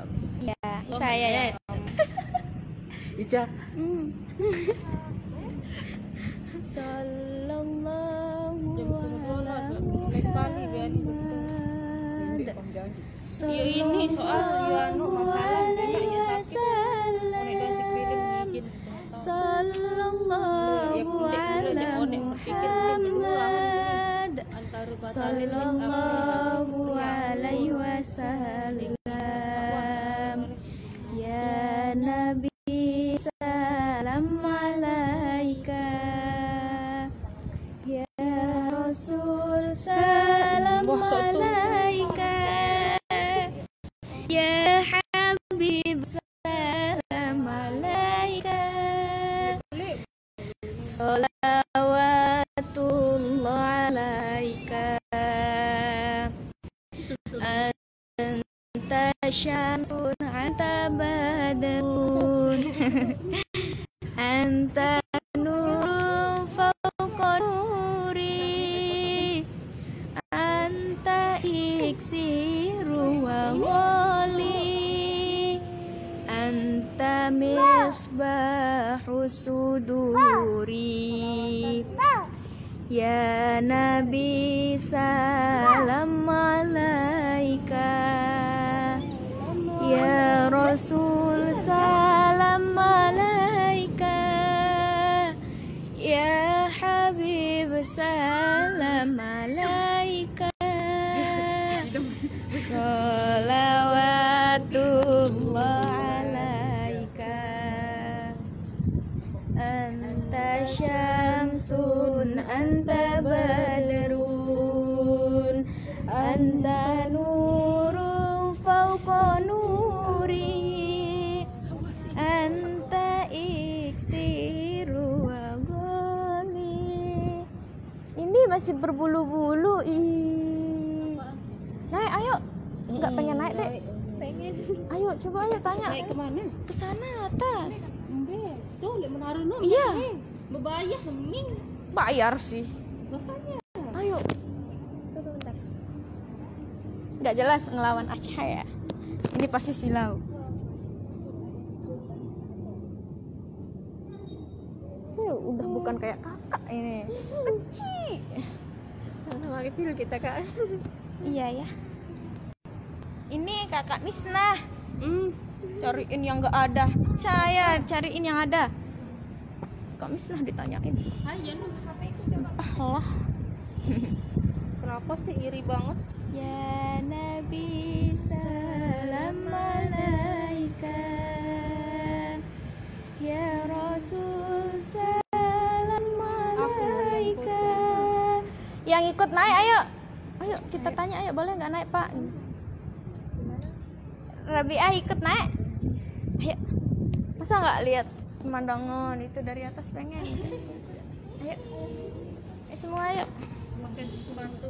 Ya, saya ya. Ica. Sallallahu alaihi ini soal masalah Sallallahu alaihi Muhammad Sallallahu alaihi wasallam. Ya Nabi salam alaika, ya Rasul salam alaika, ya Habib salam alaika. Salawatullah alaika, anta syamsun anta badrun anta nurun fawqa nuri, anta iksiru wa wali, anta misbahu suduri. Ya Nabi salam alaika, ya Rasul salam alaika, ya Habib salam alaika. Salawatullah alaika, anta syamsun anta badrun anta nurun fawqa nuri, anta iksiru wa ghali. Ini masih berbulu-bulu. Naik, ayo. Enggak pengen naik, Dek? Pengen. Ayo, coba ayo tanya. Naik kemana? Ke sana atas. Tuh, lihat menaruh no. Iya. Berbayar mending. Bayar sih. Makanya. Ayo. Tunggu bentar. Enggak jelas ngelawan Aceh ya. Ini pasti silau. Saya udah bukan kayak kakak ini. Kecil. Sama kecil kita, Kak. Iya ya. Ini kakak Misnah. Cariin yang nggak ada. Saya cariin yang ada. Kak Misnah ditanyain. Hai, jangan HP ku coba. Allah. Kenapa sih iri banget? Ya Nabi salam alaika, ya Rasul salam alaika. Yang ikut naik ayo. Ayo kita tanya ayo, boleh nggak naik Pak? Rabi'ah ikut naik. Ayo. Masa nggak lihat pemandangan itu dari atas pengen? Ayo. Semua ayo. Makin bantu.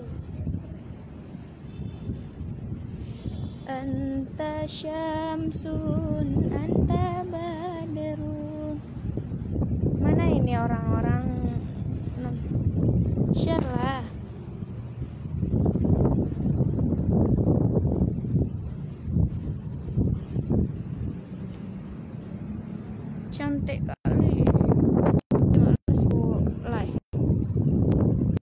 Anta syamsun anta badrun. Mana ini orang-orang? Share lah. Cantik kali.